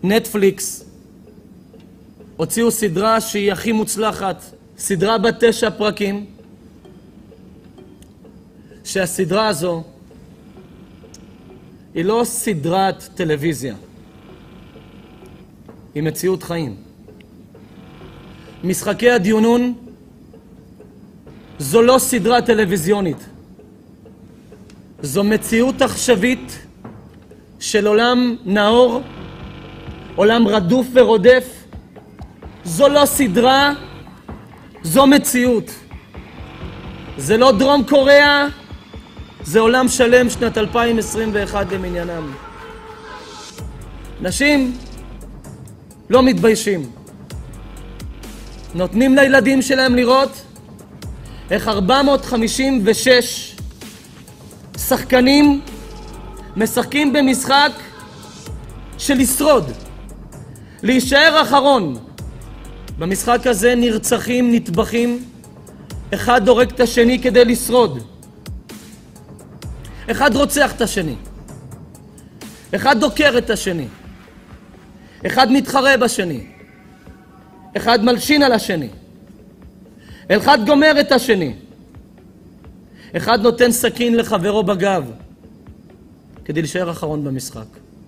נטפליקס הוציאו סדרה שהיא הכי מוצלחת, סדרה בת 9 פרקים, שהסדרה הזו היא לא סדרת טלוויזיה, היא מציאות חיים. משחקי הדיונון זו לא סדרה טלוויזיונית, זו מציאות עכשווית של עולם נאור, עולם רדוף ורודף. זו לא סדרה, זו מציאות. זה לא דרום קוריאה, זה עולם שלם שנת 2021 למניינם. נשים לא מתביישים. נותנים לילדים שלהם לראות איך 456 שחקנים משחקים במשחק של לשרוד, להישאר אחרון. במשחק הזה נרצחים, נטבחים, אחד הורג את השני כדי לשרוד. אחד רוצח את השני. אחד דוקר את השני. אחד מתחרה בשני. אחד מלשין על השני. אחד גומר את השני. אחד נותן סכין לחברו בגב כדי להישאר אחרון במשחק.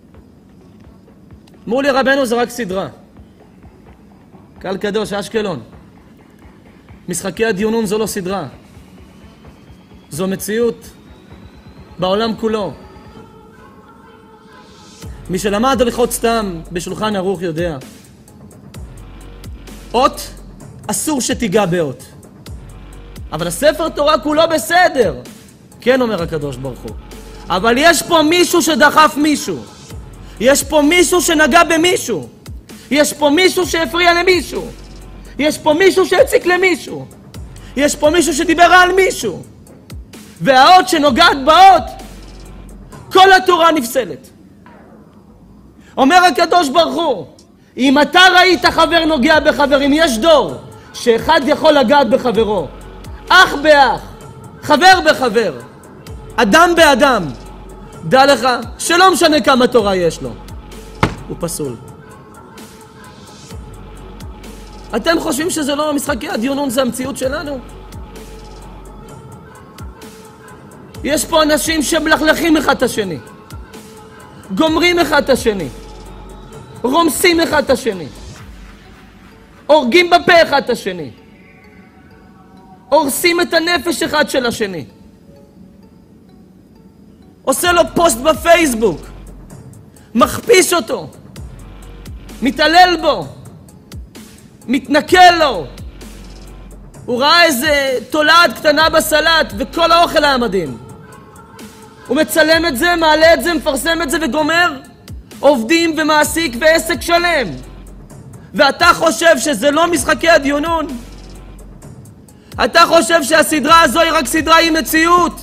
אמרו לי רבנו זה רק סדרה. קהל קדוש, אשקלון. משחקי הדיונון זו לא סדרה. זו מציאות בעולם כולו. מי שלמד הליכות סתם בשולחן ערוך יודע. אות, אסור שתיגע באות. אבל הספר תורה כולו בסדר. כן, אומר הקדוש ברוך הוא. אבל יש פה מישהו שדחף מישהו. יש פה מישהו שנגע במישהו. יש פה מישהו שהפריע למישהו. יש פה מישהו שהציק למישהו. יש פה מישהו שדיבר על מישהו. והאות שנוגעת באות, כל התורה נפסלת. אומר הקדוש ברוך הוא, אם אתה ראית חבר נוגע בחבר, אם יש דור שאחד יכול לגעת בחברו, אח באח, חבר בחבר, אדם באדם, דע לך שלא משנה כמה תורה יש לו, הוא פסול. אתם חושבים שזה לא משחקי הדיונון, זה המציאות שלנו? יש פה אנשים שמלכלכים אחד את השני, גומרים אחד את השני, רומסים אחד את השני, הורגים בפה אחד את השני, הורסים את הנפש אחד של השני, עושה לו פוסט בפייסבוק, מכפיש אותו, מתעלל בו, מתנכל לו. הוא ראה איזה תולעת קטנה בסלט וכל האוכל היה מדהים. הוא מצלם את זה, מעלה את זה, מפרסם את זה וגומר. עובדים ומעסיק ועסק שלם. ואתה חושב שזה לא משחקי הדיונון? אתה חושב שהסדרה הזו היא רק סדרה עם מציאות?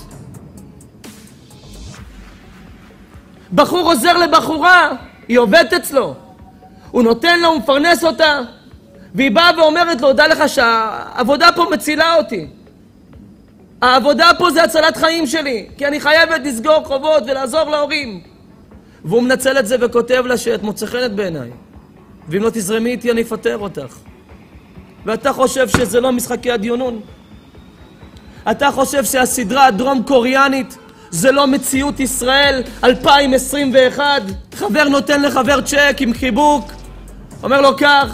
בחור עוזר לבחורה, היא עובדת אצלו. הוא נותן לה, הוא מפרנס אותה. והיא באה ואומרת לו, דע לך שהעבודה פה מצילה אותי. העבודה פה זה הצלת חיים שלי, כי אני חייבת לסגור חובות ולעזור להורים. והוא מנצל את זה וכותב לה שאת מוצא חן בעיניי. ואם לא תזרמי איתי אני אפטר אותך. ואתה חושב שזה לא משחקי הדיונון? אתה חושב שהסדרה הדרום קוריאנית זה לא מציאות ישראל 2021? חבר נותן לחבר צ'ק עם חיבוק, אומר לו כך,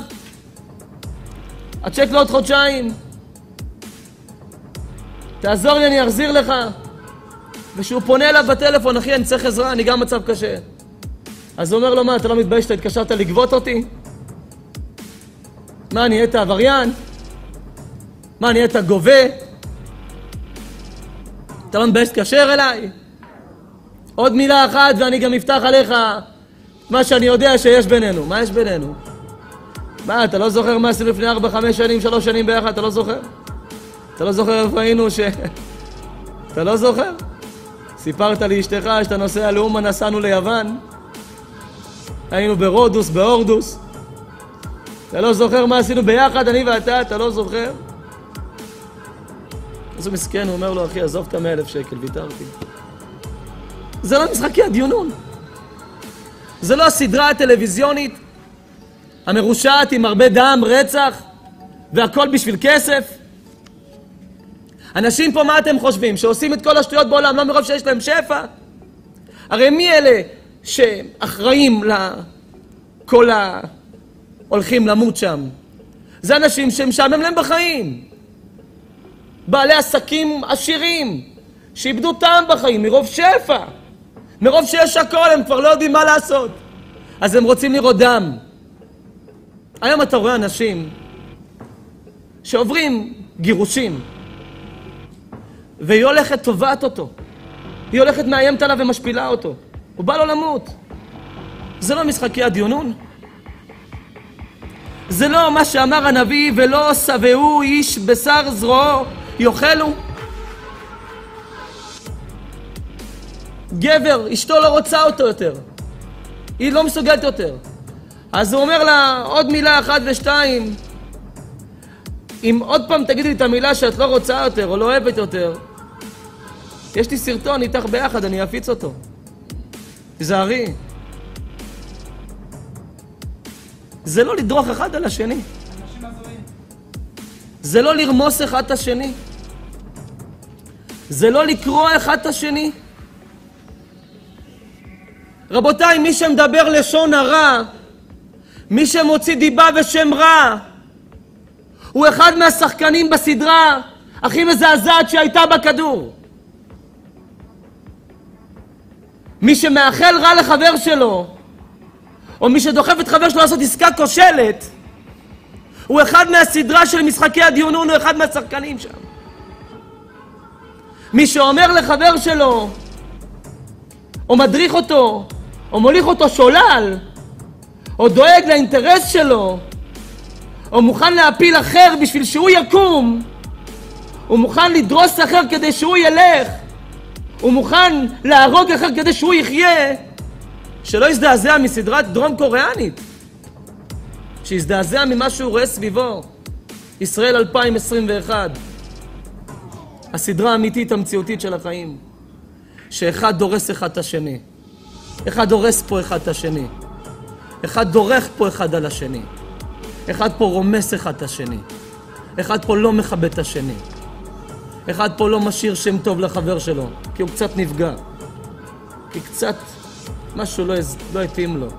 הצ'ק לעוד חודשיים, תעזור לי אני אחזיר לך. ושהוא פונה אליו בטלפון, אחי אני צריך עזרה, אני גם מצב קשה. אז הוא אומר לו, מה אתה לא מתבייש שאתה התקשרת לגבות אותי? מה נהיית עבריין? מה נהיית גובה? אתה לא מתבייש להתקשר אליי? עוד מילה אחת ואני גם אפתח עליך מה שאני יודע שיש בינינו. מה יש בינינו? מה, אתה לא זוכר מה עשינו לפני 4-5 שנים, 3 שנים ביחד, אתה לא זוכר? אתה לא זוכר איפה היינו אתה לא זוכר? סיפרת לי אשתך שאתה נוסע לאומן, נסענו ליוון, היינו ברודוס, באורדוס. אתה לא זוכר מה עשינו ביחד, אני ואתה, אתה לא זוכר? אז הוא מסכן, הוא אומר לו, אחי, עזוב את 100,000 שקל, ויתרתי. זה לא משחקי הדיונון. זה לא הסדרה הטלוויזיונית המרושעת עם הרבה דם, רצח, והכל בשביל כסף? אנשים פה, מה אתם חושבים? שעושים את כל השטויות בעולם, לא מרוב שיש להם שפע? הרי מי אלה שאחראים לכל הולכים למות שם? זה אנשים שמשעמם להם בחיים. בעלי עסקים עשירים, שאיבדו טעם בחיים, מרוב שפע. מרוב שיש הכל, הם כבר לא יודעים מה לעשות. אז הם רוצים לראות דם. היום אתה רואה אנשים שעוברים גירושים, והיא הולכת תובעת אותו. היא הולכת מאיימת עליו ומשפילה אותו. הוא בא לו למות. זה לא משחקי הדיונון? זה לא מה שאמר הנביא, ולא שבעו איש בשר זרועו יאכלו? גבר, אשתו לא רוצה אותו יותר. היא לא מסוגלת יותר. אז הוא אומר לה עוד מילה אחת ושתיים. אם עוד פעם תגידי לי את המילה שאת לא רוצה יותר או לא אוהבת יותר, יש לי סרטון איתך ביחד, אני אפיץ אותו. תזהרי. זה לא לדרוך אחד על השני. זה לא לרמוס אחד את השני. זה לא לקרוא אחד את השני. רבותיי, מי שמדבר לשון הרע, מי שמוציא דיבה ושם רע, הוא אחד מהשחקנים בסדרה הכי מזעזעת שהייתה בכדור. מי שמאחל רע לחבר שלו, או מי שדוחף את חבר שלו לעשות עסקה כושלת, הוא אחד מהסדרה של משחקי הדיונון, הוא אחד מהשחקנים שם. מי שאומר לחבר שלו, או מדריך אותו, או מוליך אותו שולל, או דואג לאינטרס שלו, או מוכן להפיל אחר בשביל שהוא יקום, הוא מוכן לדרוס אחר כדי שהוא ילך, הוא מוכן להרוג אחר כדי שהוא יחיה, שלא יזדעזע מסדרת דרום קוריאנית, שיזדעזע ממה שהוא רואה סביבו. ישראל 2021, הסדרה האמיתית המציאותית של החיים, שאחד דורס אחד את השני, אחד דורס פה אחד את השני, אחד דורך פה אחד על השני, אחד פה רומס אחד את השני, אחד פה לא מכבד את השני, אחד פה לא משאיר שם טוב לחבר שלו, כי הוא קצת נפגע, כי קצת משהו לא התאים לו.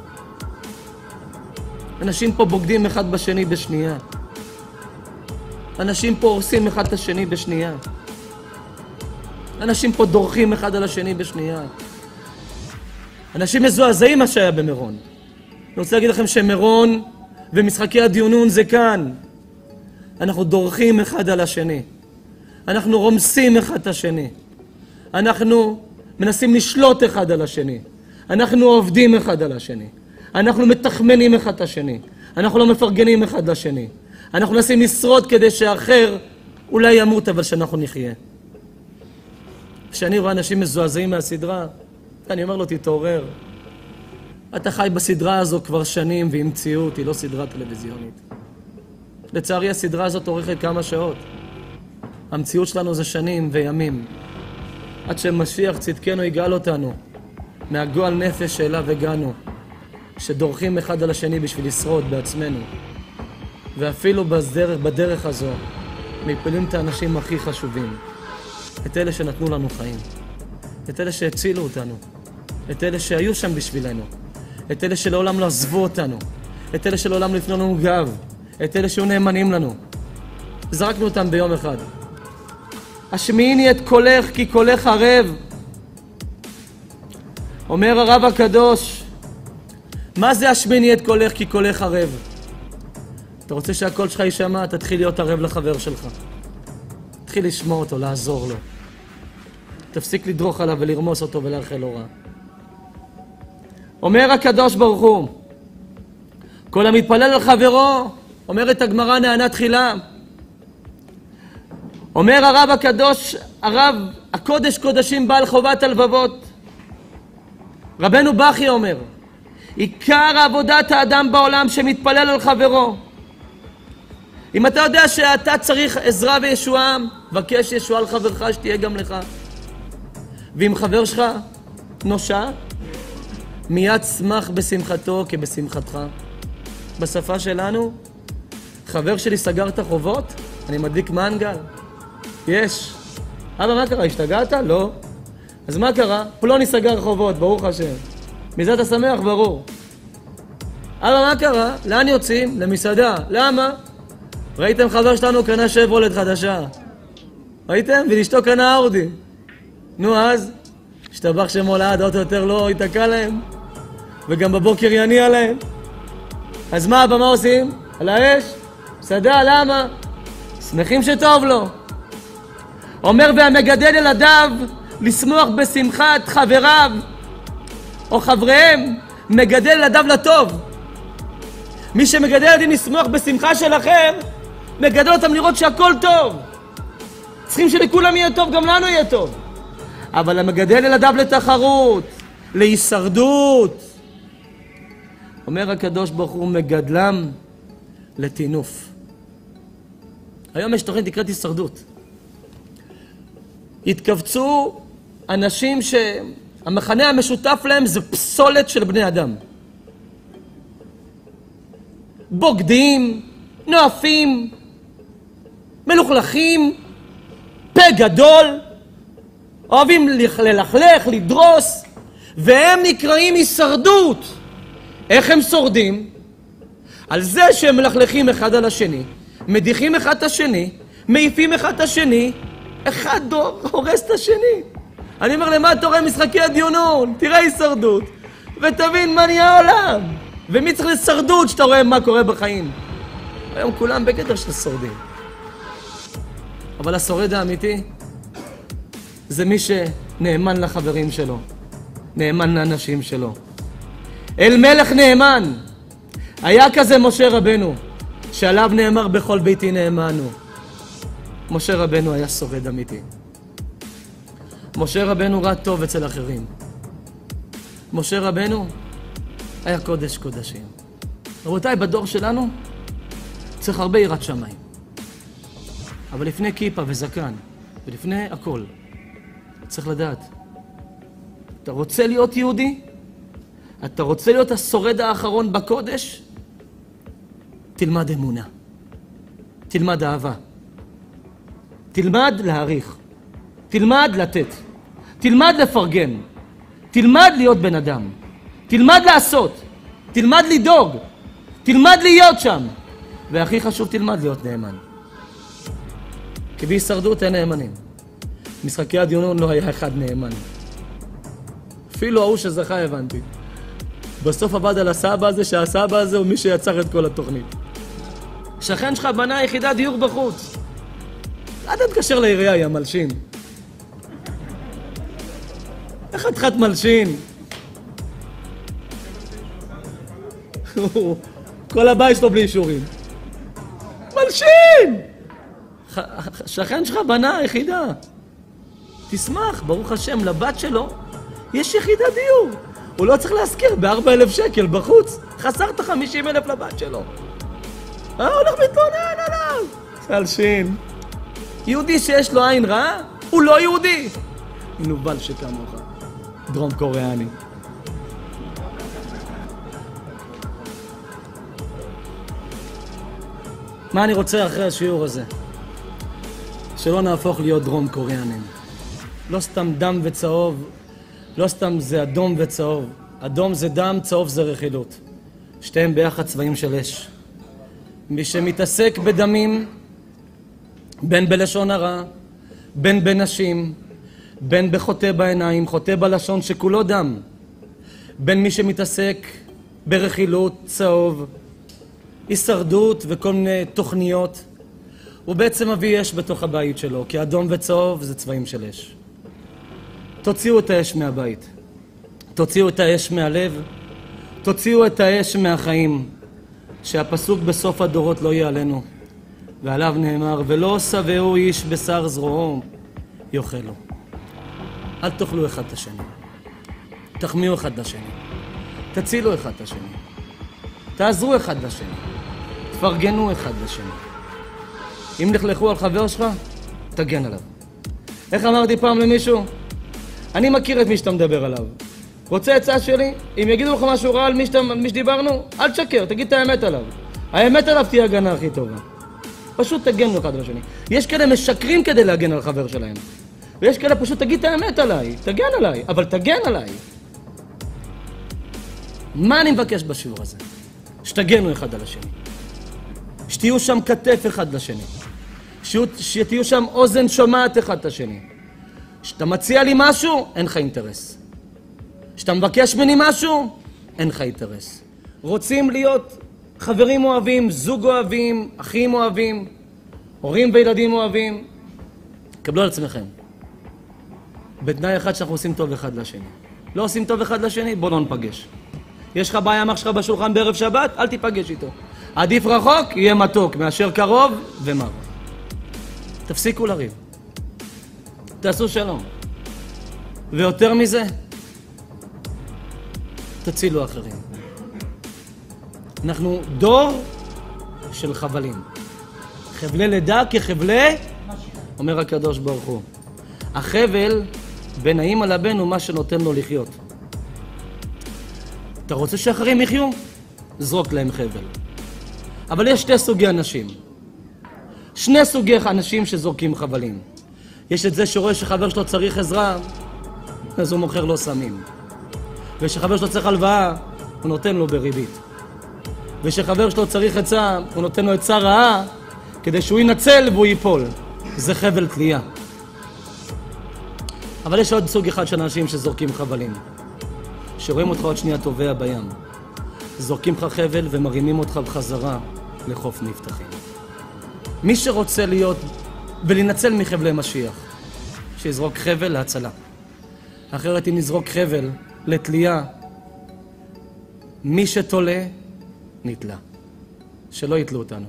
אנשים פה בוגדים אחד בשני בשנייה. אנשים פה הורסים אחד את השני בשנייה. אנשים פה דורכים אחד על השני בשנייה. אנשים מזועזעים מה שהיה במירון. אני רוצה להגיד לכם שמירון ומשחקי הדיונון זה כאן. אנחנו דורכים אחד על השני. אנחנו רומסים אחד את השני. אנחנו מנסים לשלוט אחד על השני. אנחנו עובדים אחד על השני. אנחנו מתחמנים אחד את השני. אנחנו לא מפרגנים אחד לשני. אנחנו מנסים לשרוד כדי שאחר אולי ימות, אבל שאנחנו נחיה. כשאני רואה אנשים מזועזעים מהסדרה, אני אומר לו, תתעורר. אתה חי בסדרה הזו כבר שנים, והיא מציאות, היא לא סדרה טלוויזיונית. לצערי, הסדרה הזאת אורכת כמה שעות. המציאות שלנו זה שנים וימים. עד שמשיח צדקנו יגאל אותנו מהגועל נפש שאליו הגענו, שדורכים אחד על השני בשביל לשרוד בעצמנו. ואפילו בדרך הזו מפילים את האנשים הכי חשובים, את אלה שנתנו לנו חיים, את אלה שהצילו אותנו, את אלה שהיו שם בשבילנו, את אלה שלעולם לא עזבו אותנו, את אלה שלעולם לא הפנו לנו גב, את אלה שהיו נאמנים לנו. זרקנו אותם ביום אחד. השמיעיני את קולך כי קולך ערב. אומר הרב הקדוש, מה זה השמיעיני את קולך כי קולך ערב? אתה רוצה שהקול שלך יישמע, תתחיל להיות ערב לחבר שלך. תתחיל לשמוע אותו, לעזור לו. תפסיק לדרוך עליו ולרמוס אותו ולאחל לו רע. אומר הקדוש ברוך הוא, כל המתפלל על חברו, אומרת הגמרא נענה תחילה. אומר הרב הקדוש, הרב הקודש קודשים בעל חובת הלבבות. רבנו בכי אומר, עיקר עבודת האדם בעולם שמתפלל על חברו. אם אתה יודע שאתה צריך עזרה וישועה, בקש ישועה על חברך שתהיה גם לך. ואם חבר שלך נושע, מיד שמח בשמחתו כבשמחתך. בשפה שלנו? חבר שלי סגר את החובות? אני מדליק מנגל. יש. אבא, מה קרה? השתגעת? לא. אז מה קרה? פלוני סגר חובות, ברוך השם. מזה אתה שמח? ברור. אבא, מה קרה? לאן יוצאים? למסעדה. למה? ראיתם חבר שלנו קנה שברולט חדשה. ראיתם? ולאשתו קנה אאודי. נו אז, השתבח שמו לעד, עוד יותר לא ייתקע להם. וגם בבוקר יניע להם. אז מה, אבא, מה עושים? על האש? מסעדה, למה? שמחים שטוב לו. אומר, והמגדל ילדיו לשמוח בשמחת חבריו או חבריהם, מגדל ילדיו לטוב. מי שמגדל ילדים לשמוח בשמחה של אחר, מגדל אותם לראות שהכל טוב. צריכים שלכולם יהיה טוב, גם לנו יהיה טוב. אבל המגדל ילדיו לתחרות, להישרדות. אומר הקדוש ברוך הוא, מגדלם לטינוף. היום יש תוכנית נקראת הישרדות. התכווצו אנשים שהמחנה המשותף להם זה פסולת של בני אדם. בוגדים, נואפים, מלוכלכים, פה גדול, אוהבים ללכלך, לדרוס, והם נקראים הישרדות. איך הם שורדים? על זה שהם מלכלכים אחד על השני, מדיחים אחד את השני, מעיפים אחד את השני, אחד הורס את השני. אני אומר, למה אתה רואה משחקי הדיונון? תראה הישרדות, ותבין מה נהיה העולם. ומי צריך לשרדות שאתה רואה מה קורה בחיים? היום כולם בגדר של שורדים. אבל השורד האמיתי זה מי שנאמן לחברים שלו, נאמן לאנשים שלו. אל מלך נאמן. היה כזה משה רבנו, שעליו נאמר בכל ביתי נאמנו. משה רבנו היה שורד אמיתי. משה רבנו ראה טוב אצל אחרים. משה רבנו היה קודש קודשים. רבותיי, בדור שלנו צריך הרבה יראת שמיים. אבל לפני כיפה וזקן, ולפני הכל, צריך לדעת. אתה רוצה להיות יהודי? אתה רוצה להיות השורד האחרון בקודש? תלמד אמונה. תלמד אהבה. תלמד להעריך. תלמד לתת. תלמד לפרגן. תלמד להיות בן אדם. תלמד לעשות. תלמד לדאוג. תלמד להיות שם. והכי חשוב, תלמד להיות נאמן. כי בהישרדות אין נאמנים. משחקי הדיונון לא היה אחד נאמן. אפילו ההוא שזכה הבנתי. בסוף עבד על הסבא הזה, שהסבא הזה הוא מי שיצר את כל התוכנית. שכן שלך בנה יחידת דיור בחוץ. אל תתקשר לעירייה, יא מלשין. איך חתיכת מלשין? כל הבית שלו בלי אישורים. מלשין! שכן שלך בנה יחידה. תשמח, ברוך השם, לבת שלו יש יחידת דיור. הוא לא צריך להזכיר ב4,000 שקל בחוץ. חסרת 50,000 לבת שלו. הולך מתלונן עליו. מלשין. יהודי שיש לו עין רעה, הוא לא יהודי. נובל שכמוך. דרום קוריאני. מה אני רוצה אחרי השיעור הזה? שלא נהפוך להיות דרום קוריאנים. לא סתם דם וצהוב, לא סתם זה אדום וצהוב. אדום זה דם, צהוב זה רכילות. שתיהם ביחד צבעים של אש. מי שמתעסק בדמים, בין בלשון הרע, בין בנשים, בין בחוטא בעיניים, חוטא בלשון שכולו דם, בין מי שמתעסק ברכילות, צהוב, הישרדות וכל מיני תוכניות, הוא בעצם מביא אש בתוך הבית שלו, כי אדום וצהוב זה צבעים של אש. תוציאו את האש מהבית, תוציאו את האש מהלב, תוציאו את האש מהחיים, שהפסוק בסוף הדורות לא יהיה עלינו, ועליו נאמר, ולא שבעו איש בשר זרועו יאכלו. אל תאכלו אחד את השני, תחמיאו אחד לשני, תצילו אחד את השני, תעזרו אחד לשני, תפרגנו אחד לשני. אם נחלכו על חבר שלך, תגן עליו. איך אמרתי פעם למישהו? אני מכיר את מי שאתה מדבר עליו. רוצה עצה שלי? אם יגידו לך משהו רע על מי שדיברנו, אל תשקר, תגיד את האמת עליו. האמת עליו תהיה הגנה הכי טובה. פשוט תגנו אחד על השני. יש כאלה משקרים כדי להגן על חבר שלהם. ויש כאלה פשוט תגיד את האמת עליי, תגן עליי, אבל תגן עליי. מה אני מבקש בשיעור הזה? שתגנו אחד על השני. שתהיו שם כתף אחד לשני. שתהיו שם אוזן שומעת אחד את השני. שאתה מציע לי משהו, אין לך אינטרס. שאתה מבקש ממני משהו, אין לך אינטרס. רוצים להיות חברים אוהבים, זוג אוהבים, אחים אוהבים, הורים וילדים אוהבים, קבלו על עצמכם. בתנאי אחד שאנחנו עושים טוב אחד לשני. לא עושים טוב אחד לשני, בוא לא נפגש. יש לך בעיה מה שלך בשולחן בערב שבת, אל תיפגש איתו. עדיף רחוק, יהיה מתוק, מאשר קרוב ומר. תפסיקו לריב. תעשו שלום. ויותר מזה, תצילו אחרים. אנחנו דור של חבלים. חבלי לידה כחבלי, אומר הקדוש ברוך הוא. החבל בין האמא לבן הוא מה שנותן לו לחיות. אתה רוצה שאחרים יחיו? זרוק להם חבל. אבל יש שני סוגי אנשים. שני סוגי אנשים שזורקים חבלים. יש את זה שרואה שחבר שלו צריך עזרה, אז הוא מוכר לו סמים. ושחבר שלו צריך הלוואה, הוא נותן לו בריבית. ושחבר שלו צריך עצה, הוא נותן לו עצה רעה, כדי שהוא ינצל והוא ייפול. זה חבל תלייה. אבל יש עוד סוג אחד של אנשים שזורקים חבלים. שרואים אותך עוד שנייה טובע בים. זורקים לך חבל ומרימים אותך בחזרה לחוף מבטחים. מי שרוצה להיות ולנצל מחבלי משיח, שיזרוק חבל להצלה. אחרת אם נזרוק חבל לתלייה, מי שתולה נתלה. שלא יתלו אותנו.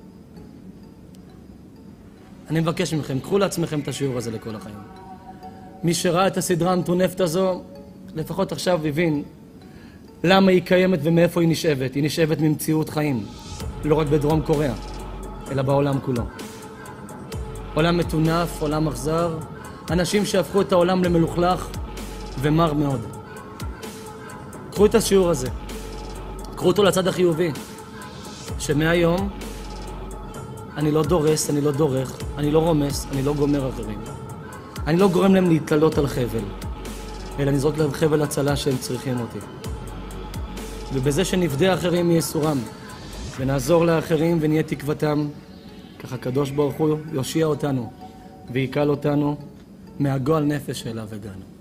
אני מבקש מכם, קחו לעצמכם את השיעור הזה לכל החיים. מי שראה את הסדרה המטונפת הזו, לפחות עכשיו הבין למה היא קיימת ומאיפה היא נשאבת. היא נשאבת ממציאות חיים, לא רק בדרום קוריאה, אלא בעולם כולו. עולם מטונף, עולם אכזר, אנשים שהפכו את העולם למלוכלך ומר מאוד. קחו את השיעור הזה, קחו אותו לצד החיובי, שמהיום אני לא דורס, אני לא דורך, אני לא רומס, אני לא גומר אחרים. אני לא גורם להם להתעלות על חבל, אלא נזרוק להם חבל הצלה שהם צריכים אותי. ובזה שנפדה אחרים מייסורם, ונעזור לאחרים ונהיה תקוותם, ככה הקדוש ברוך הוא יושיע אותנו, ויקל אותנו מהגועל נפש שאליו הגענו.